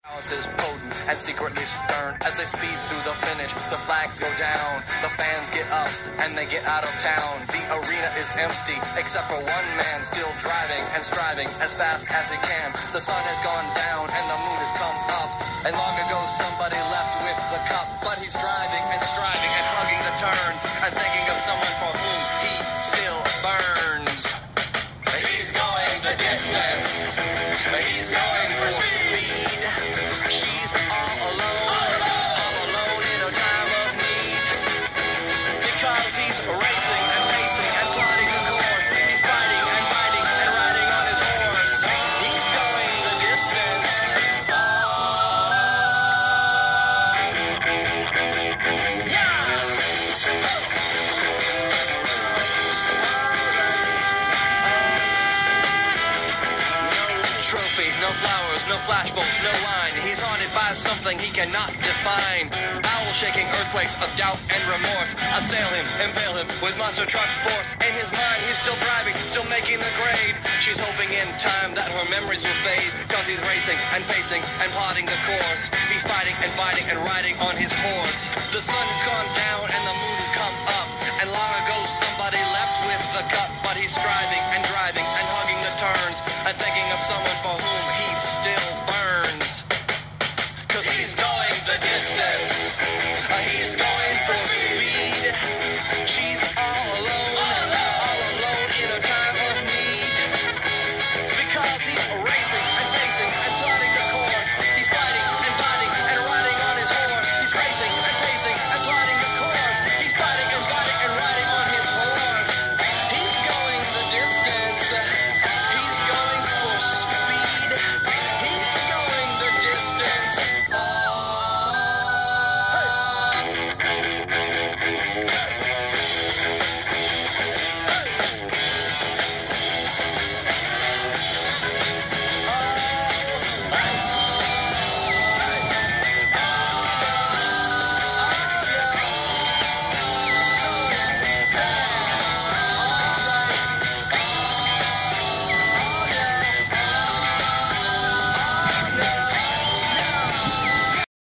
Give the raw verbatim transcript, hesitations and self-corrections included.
Alice is potent and secretly stern. As they speed through the finish, the flags go down. The fans get up and they get out of town. The arena is empty except for one man still driving and striving as fast as he can. The sun has gone down and the moon has come up. And long ago somebody left with the cup. But he's driving and striving and hugging the turns and thinking of someone for whom he still burns. He's going the distance. He's going for speed. She's all alone, all alone, all alone in a time of need. Because he's racing and pacing and plotting the course. He's fighting and fighting and riding on his horse. He's going the distance. Yeah! Trophy, no flowers, no flashbulbs, no wine. He's haunted by something he cannot define. Bowel-shaking earthquakes of doubt and remorse assail him, impale him with monster truck force. In his mind, he's still driving, still making the grade. She's hoping in time that her memories will fade, cause he's racing and pacing and plotting the course. He's fighting and fighting and riding on his horse. The sun has gone down and the moon has come up. And long ago somebody left with the cup. But he's striving and driving and hugging the turns and thinking of someone for whom he still burns.